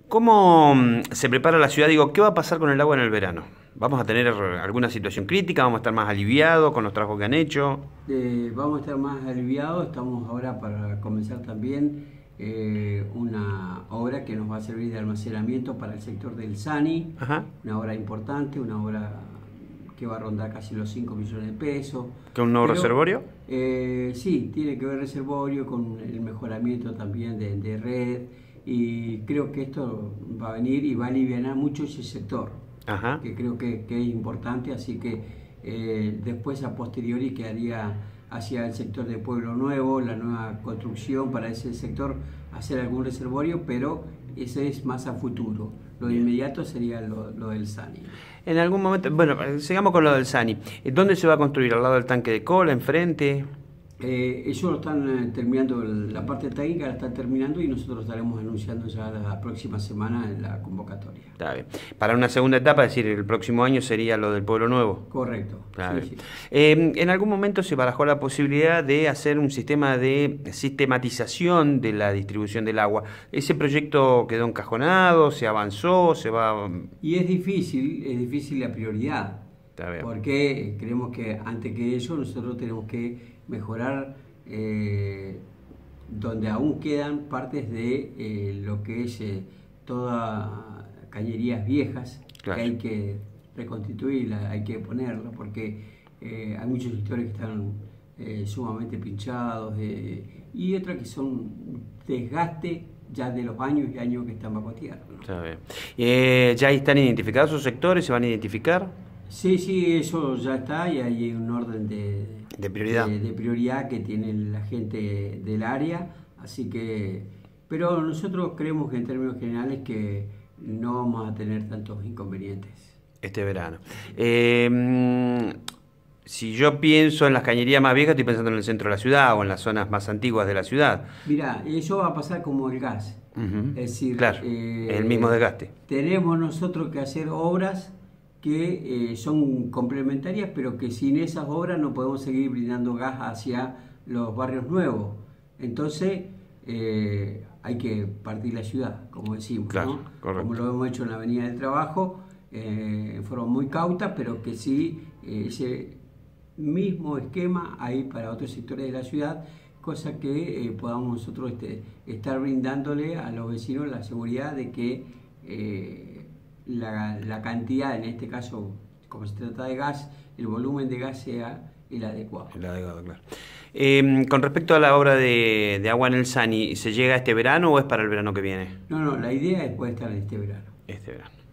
¿Cómo se prepara la ciudad? Digo, ¿qué va a pasar con el agua en el verano? ¿Vamos a tener alguna situación crítica? ¿Vamos a estar más aliviados con los trabajos que han hecho? Vamos a estar más aliviados. Estamos ahora para comenzar también una obra que nos va a servir de almacenamiento para el sector del SANI, Ajá. una obra importante, una obra que va a rondar casi los 5 millones de pesos. ¿Que un nuevo reservorio? Sí, tiene que ver reservorio con el mejoramiento también de red, y creo que esto va a venir y va a aliviar mucho ese sector, Ajá. que creo que es importante, así que después a posteriori quedaría hacia el sector de Pueblo Nuevo, la nueva construcción para ese sector, hacer algún reservorio, pero ese es más a futuro. Lo inmediato sería lo del SANI. En algún momento, bueno, sigamos con lo del SANI. ¿Dónde se va a construir? ¿Al lado del tanque de cola, enfrente? Ellos lo están terminando, la parte técnica la están terminando y nosotros estaremos anunciando ya la próxima semana en la convocatoria. Está bien. Para una segunda etapa, es decir, el próximo año sería lo del Pueblo Nuevo. Correcto. Está Sí, bien. sí. En algún momento se barajó la posibilidad de hacer un sistema de sistematización de la distribución del agua. ¿Ese proyecto quedó encajonado? ¿Se avanzó? ¿Se va...? Y es difícil la prioridad, Está bien. porque creemos que antes que eso nosotros tenemos que mejorar donde aún quedan partes de lo que es todas cañerías viejas, Claro. que hay que reconstituirlas, hay que ponerlas, porque hay muchos sectores que están sumamente pinchados, y otras que son desgaste ya de los años y años que están bajo tierra, ¿no? Está bien. ¿Ya están identificados esos sectores? ¿Se van a identificar? Sí, eso ya está, y hay un orden De prioridad. de prioridad que tiene la gente del área, así que, pero nosotros creemos que en términos generales que no vamos a tener tantos inconvenientes. Este verano. Si yo pienso en las cañerías más viejas, estoy pensando en el centro de la ciudad o en las zonas más antiguas de la ciudad. Mira, eso va a pasar como el gas, Ujú. es decir, Claro, el mismo desgaste. tenemos nosotros que hacer obras que son complementarias, pero que sin esas obras no podemos seguir brindando gas hacia los barrios nuevos. Entonces hay que partir la ciudad, como decimos, Claro, ¿no? correcto. Como lo hemos hecho en la Avenida del Trabajo, en forma muy cauta, pero que sí ese mismo esquema hay para otros sectores de la ciudad, cosa que podamos nosotros estar brindándole a los vecinos la seguridad de que la cantidad, en este caso, como se trata de gas, el volumen de gas sea el adecuado. El adecuado, claro. Con respecto a la obra de agua en el SANI, ¿se llega este verano o es para el verano que viene? No, la idea es poder estar en este verano. Este verano.